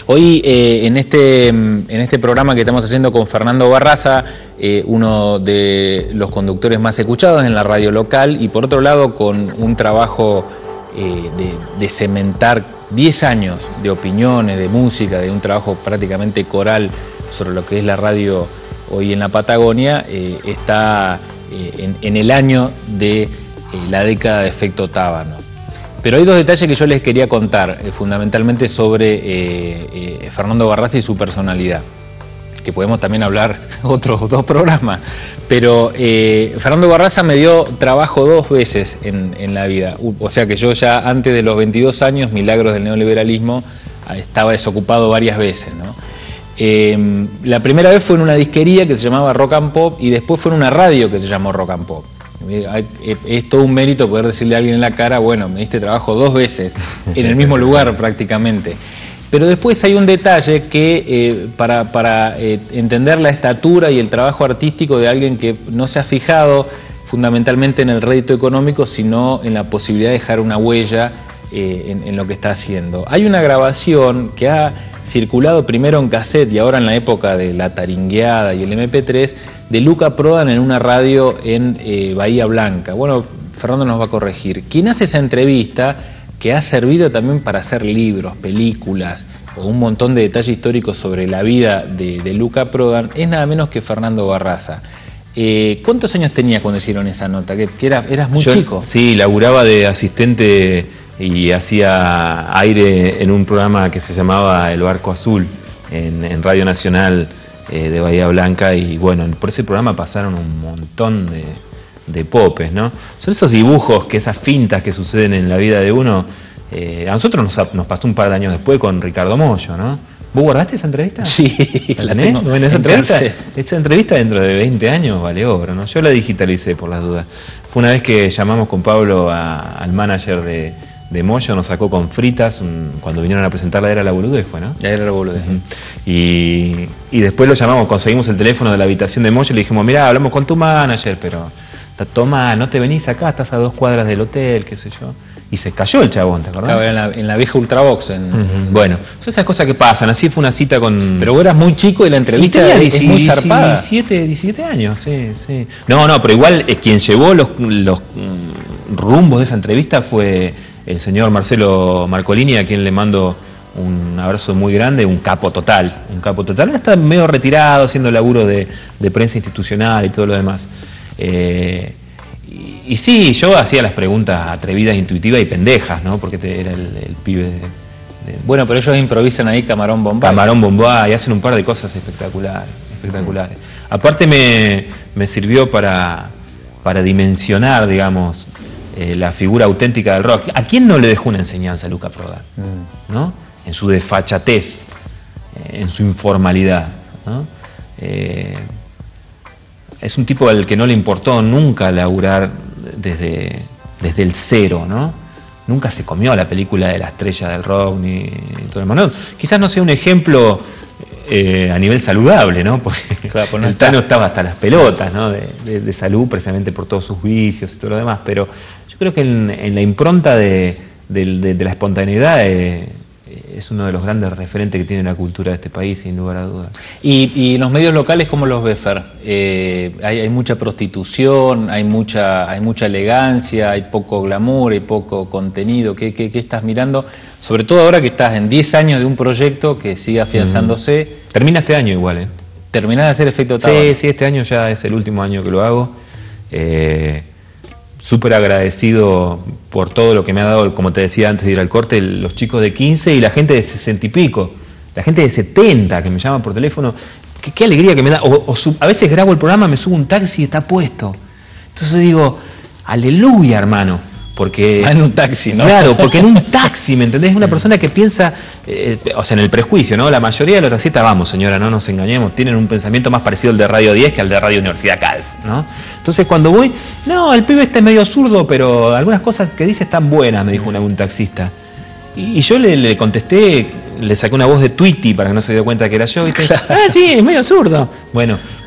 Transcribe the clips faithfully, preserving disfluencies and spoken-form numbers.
Hoy eh, en, este, en este programa que estamos haciendo con Fernando Barraza, eh, uno de los conductores más escuchados en la radio local, y por otro lado con un trabajo eh, de, de cementar diez años de opiniones, de música, de un trabajo prácticamente coral sobre lo que es la radio hoy en la Patagonia, eh, está eh, en, en el año de eh, la década de Efecto Tábano. Pero hay dos detalles que yo les quería contar, eh, fundamentalmente sobre eh, eh, Fernando Barraza y su personalidad, que podemos también hablar otros dos programas. Pero eh, Fernando Barraza me dio trabajo dos veces en, en la vida. O sea que yo ya antes de los veintidós años, milagros del neoliberalismo, estaba desocupado varias veces, ¿no? Eh, la primera vez fue en una disquería que se llamaba Rock and Pop, y después fue en una radio que se llamó Rock and Pop. Es todo un mérito poder decirle a alguien en la cara, bueno, me diste trabajo dos veces en el mismo lugar prácticamente. Pero después hay un detalle que eh, para, para eh, entender la estatura y el trabajo artístico de alguien que no se ha fijado fundamentalmente en el rédito económico, sino en la posibilidad de dejar una huella eh, en, en lo que está haciendo. Hay una grabación que ha circulado primero en cassette y ahora en la época de la taringueada y el eme pe tres, de Luca Prodan en una radio en eh, Bahía Blanca. Bueno, Fernando nos va a corregir. Quien hace esa entrevista, que ha servido también para hacer libros, películas o un montón de detalles históricos sobre la vida de, de Luca Prodan, es nada menos que Fernando Barraza. Eh, ¿Cuántos años tenías cuando hicieron esa nota? Que, que era, eras muy Yo, chico. Sí, laburaba de asistente y hacía aire en un programa que se llamaba El Barco Azul en, en Radio Nacional eh, de Bahía Blanca, y bueno, por ese programa pasaron un montón de, de popes, ¿no? Son esos dibujos, que esas fintas que suceden en la vida de uno. Eh, a nosotros nos, nos pasó un par de años después con Ricardo Mollo, ¿no? ¿Vos guardaste esa entrevista? Sí, la tenés. Bueno, esa entrevista, esta entrevista dentro de veinte años vale oro, ¿no? Yo la digitalicé por las dudas. Fue una vez que llamamos con Pablo a, al manager de, de Mollo, nos sacó con fritas un, cuando vinieron a presentar la Era la Boludez, fue, ¿no? La Era la Boludez. Uh-huh. y, y después lo llamamos, conseguimos el teléfono de la habitación de Mollo y le dijimos, mirá, hablamos con tu manager, pero toma, no te venís acá, estás a dos cuadras del hotel, qué sé yo. Y se cayó el chabón, ¿te acordás? Claro, en la, en la vieja Ultravox. En, uh-huh. Bueno, son esas cosas que pasan. Así fue una cita con... Pero vos eras muy chico y la entrevista y es muy zarpada. diecisiete, diecisiete años, sí, sí. No, no, pero igual eh, quien llevó los, los mm, rumbos de esa entrevista fue el señor Marcelo Marcolini, a quien le mando un abrazo muy grande, un capo total. Un capo total. Ahora está medio retirado, haciendo laburo de, de prensa institucional y todo lo demás. Eh... Y sí, yo hacía las preguntas atrevidas, intuitivas y pendejas, ¿no? Porque te, era el, el pibe de, de... Bueno, pero ellos improvisan ahí Camarón Bombay. Camarón Bombay, y hacen un par de cosas espectaculares, espectaculares. Aparte me, me sirvió para, para dimensionar, digamos, eh, la figura auténtica del rock. ¿A quién no le dejó una enseñanza a Luca Prodan? Mm. ¿No? En su desfachatez, en su informalidad, ¿no? Eh, es un tipo al que no le importó nunca laburar desde, desde el cero, ¿no? Nunca se comió la película de la estrella del rock ni, ni todo el mundo. Quizás no sea un ejemplo eh, a nivel saludable, ¿no? Porque claro, pues no el Tano estaba hasta las pelotas, ¿no? De, de, de salud, precisamente por todos sus vicios y todo lo demás. Pero yo creo que en, en la impronta de, de, de, de la espontaneidad eh, es uno de los grandes referentes que tiene la cultura de este país, sin lugar a dudas. ¿Y, y los medios locales cómo los ves, Fer? Eh, hay, hay mucha prostitución, hay mucha, hay mucha elegancia, hay poco glamour, hay poco contenido. ¿Qué, qué, qué estás mirando? Sobre todo ahora que estás en diez años de un proyecto que sigue afianzándose. Mm. Termina este año igual, ¿eh? ¿Terminás de hacer Efecto Tábano? Sí, sí, este año ya es el último año que lo hago. Eh, Súper agradecido por todo lo que me ha dado, como te decía antes de ir al corte, los chicos de quince y la gente de sesenta y pico, la gente de setenta que me llama por teléfono. Qué, qué alegría que me da. O, o sub, a veces grabo el programa, me subo un taxi y está puesto. Entonces digo, aleluya, hermano. Porque, ah, en un taxi, ¿no? Claro, porque en un taxi, ¿me entendés? Es una persona que piensa, eh, o sea, en el prejuicio, ¿no? La mayoría de los taxistas, vamos, señora, no nos engañemos, tienen un pensamiento más parecido al de Radio diez que al de Radio Universidad Calf, ¿no? Entonces cuando voy, no, el pibe este es medio zurdo, pero algunas cosas que dice están buenas, me dijo un, un taxista. Y, y yo le, le contesté, le saqué una voz de Tweety para que no se diera cuenta que era yo, ¿viste? Ah, sí, es medio zurdo. Bueno,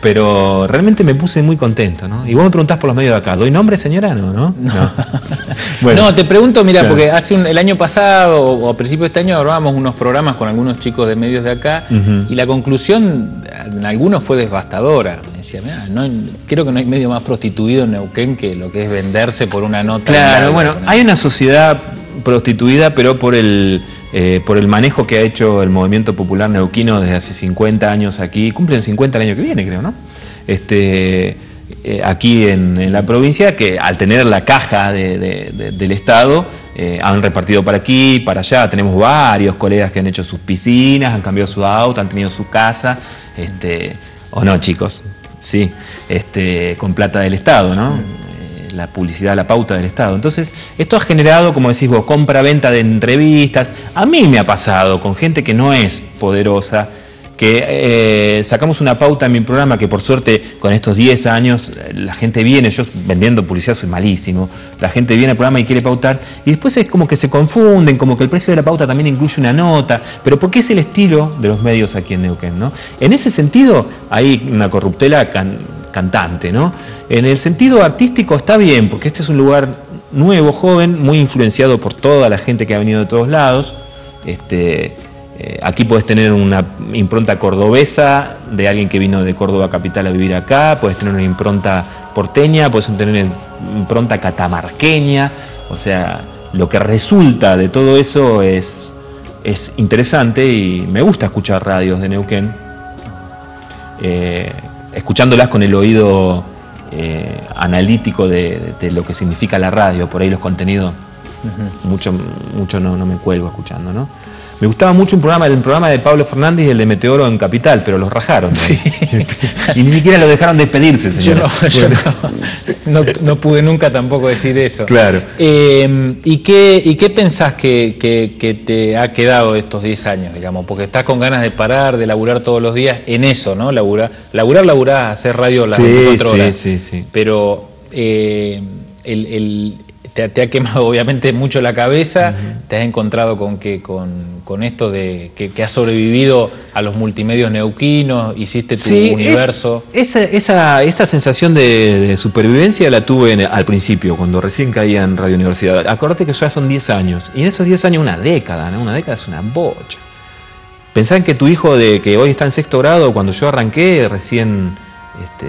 pero realmente me puse muy contento, ¿no? Y vos me preguntás por los medios de acá, ¿doy nombre, señora? No, ¿no? No, no. Bueno, no te pregunto, mira, claro. porque hace un, el año pasado o a principios de este año grabábamos unos programas con algunos chicos de medios de acá uh-huh. y la conclusión en algunos fue devastadora. Me decía, mira, no, creo que no hay medio más prostituido en Neuquén que lo que es venderse por una nota. Claro, larga, bueno, ¿no? Hay una sociedad prostituida, pero por el... Eh, por el manejo que ha hecho el movimiento popular neuquino desde hace cincuenta años aquí, cumplen cincuenta el año que viene, creo, ¿no? Este, eh, aquí en, en la provincia, que al tener la caja de, de, de, del Estado, eh, han repartido para aquí, para allá. Tenemos varios colegas que han hecho sus piscinas, han cambiado su auto, han tenido su casa, este, o no, chicos, sí, este, con plata del Estado, ¿no? Mm. La publicidad, la pauta del Estado. Entonces, esto ha generado, como decís vos, compra-venta de entrevistas. A mí me ha pasado con gente que no es poderosa, que eh, sacamos una pauta en mi programa que por suerte con estos diez años la gente viene, yo vendiendo publicidad soy malísimo, la gente viene al programa y quiere pautar y después es como que se confunden, como que el precio de la pauta también incluye una nota, pero porque es el estilo de los medios aquí en Neuquén, ¿no? En ese sentido hay una corruptela can, cantante, ¿no? En el sentido artístico está bien, porque este es un lugar nuevo, joven, muy influenciado por toda la gente que ha venido de todos lados. Este, eh, aquí podés tener una impronta cordobesa de alguien que vino de Córdoba capital a vivir acá, podés tener una impronta porteña, podés tener una impronta catamarqueña, o sea, lo que resulta de todo eso es, es interesante y me gusta escuchar radios de Neuquén. Eh, escuchándolas con el oído eh, analítico de, de, de lo que significa la radio, por ahí los contenidos, uh-huh. mucho, mucho no, no me cuelgo escuchando, ¿no? Me gustaba mucho un programa, el programa de Pablo Fernández y el de Meteoro en Capital, pero los rajaron. Sí. Y ni siquiera lo dejaron despedirse, señor. Yo, no, yo no, no, no pude nunca tampoco decir eso. Claro. Eh, ¿y, qué, ¿Y qué pensás que, que, que te ha quedado estos diez años, digamos? Porque estás con ganas de parar, de laburar todos los días en eso, ¿no? Laburar, laburar, laburar, hacer radio las sí, veinticuatro horas. Sí, sí, sí. Pero eh, el... el Te, te ha quemado obviamente mucho la cabeza, uh-huh. te has encontrado con que con, con esto de que, que has sobrevivido a los multimedios neuquinos, hiciste tu sí, universo. Es, esa, esa, esa sensación de, de supervivencia la tuve en, al principio, cuando recién caía en Radio Universidad. Acordate que ya son diez años, y en esos diez años una década, ¿no? Una década es una bocha. Pensá en que tu hijo de que hoy está en sexto grado, cuando yo arranqué, recién... Este,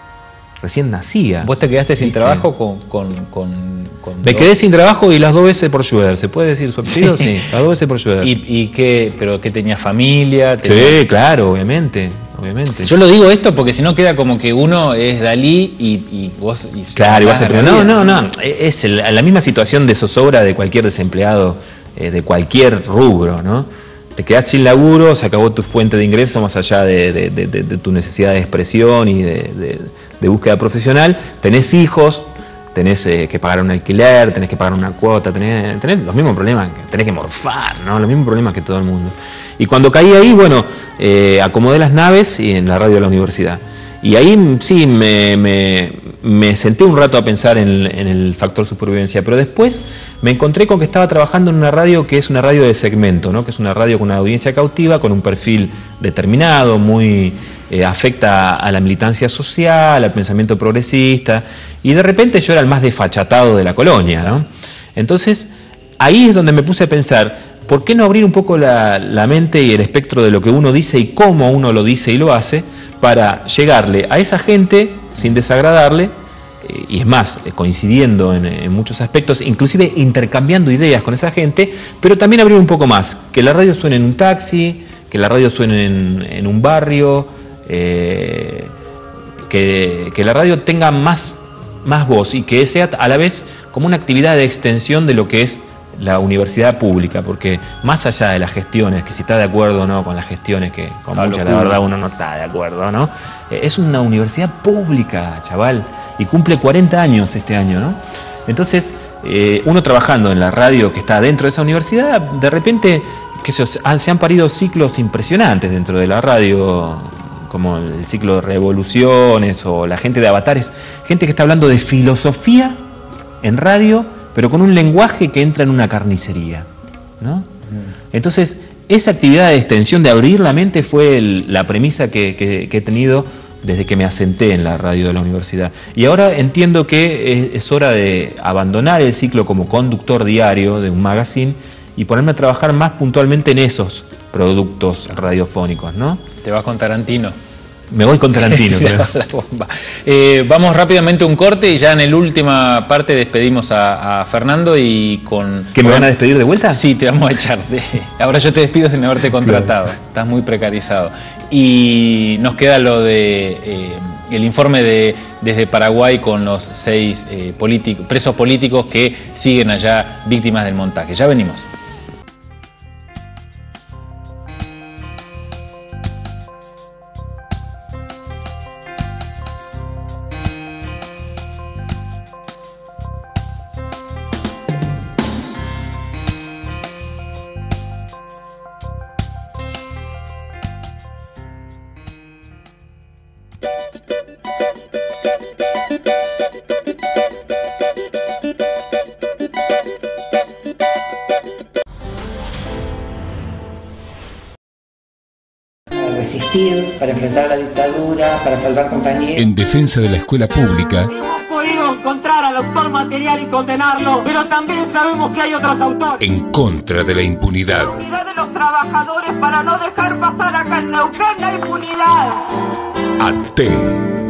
recién nacía. ¿Vos te quedaste sin ¿viste? trabajo con, con, con, con Me dos? quedé sin trabajo y las dos veces por Schroeder. ¿Se puede decir su apellido? Sí, las dos veces por Schroeder. ¿Y, y qué? ¿Pero qué tenías familia? ¿Tenía... Sí, claro, obviamente, obviamente. Yo lo digo esto porque si no queda como que uno es Dalí y, y vos... Y claro, y vas a pero no, no, no. Es el, la misma situación de zozobra de cualquier desempleado, eh, de cualquier rubro, ¿no? Te quedás sin laburo, se acabó tu fuente de ingreso más allá de, de, de, de, de tu necesidad de expresión y de, de, de búsqueda profesional. Tenés hijos, tenés eh, que pagar un alquiler, tenés que pagar una cuota, tenés, tenés los mismos problemas, tenés que morfar, ¿no? Los mismos problemas que todo el mundo. Y cuando caí ahí, bueno, eh, acomodé las naves y en la radio de la universidad. Y ahí sí me, me, me senté un rato a pensar en, en el factor supervivencia, pero después me encontré con que estaba trabajando en una radio que es una radio de segmento, ¿no? Que es una radio con una audiencia cautiva, con un perfil determinado, muy eh, afecta a la militancia social, al pensamiento progresista, y de repente yo era el más desfachatado de la colonia, ¿no? Entonces ahí es donde me puse a pensar, ¿por qué no abrir un poco la, la mente y el espectro de lo que uno dice y cómo uno lo dice y lo hace para llegarle a esa gente sin desagradarle, eh, y es más, eh, coincidiendo en, en muchos aspectos, inclusive intercambiando ideas con esa gente, pero también abrir un poco más, que la radio suene en un taxi, que la radio suene en, en un barrio, eh, que, que la radio tenga más, más voz y que sea a la vez como una actividad de extensión de lo que es la universidad pública, porque más allá de las gestiones, que si está de acuerdo o no con las gestiones, que con no, mucha la verdad uno no está de acuerdo, ¿no? Es una universidad pública, chaval, y cumple cuarenta años este año, ¿no? Entonces, eh, uno trabajando en la radio que está dentro de esa universidad, de repente que se, se han parido ciclos impresionantes dentro de la radio, como el ciclo de Revoluciones o la gente de Avatares, gente que está hablando de filosofía en radio, pero con un lenguaje que entra en una carnicería, ¿no? Entonces, esa actividad de extensión, de abrir la mente, fue el, la premisa que, que, que he tenido desde que me asenté en la radio de la universidad. Y ahora entiendo que es, es hora de abandonar el ciclo como conductor diario de un magazine y ponerme a trabajar más puntualmente en esos productos radiofónicos, ¿no? Te vas con Tarantino. Me voy con Tarantino. la, la bomba. Eh, vamos rápidamente a un corte y ya en la última parte despedimos a, a Fernando y con... ¿Que me van a despedir de vuelta? Sí, te vamos a echar. De, ahora yo te despido sin haberte contratado. Claro. Estás muy precarizado. Y nos queda lo de eh, el informe de desde Paraguay con los seis eh, políticos, presos políticos que siguen allá víctimas del montaje. Ya venimos. Resistir, para enfrentar la dictadura, para salvar compañeros. En defensa de la escuela pública. Hemos podido encontrar al autor material y condenarlo, pero también sabemos que hay otros autores. En contra de la impunidad. La unidad de los trabajadores para no dejar pasar acá en Neuquén la impunidad. A T E N.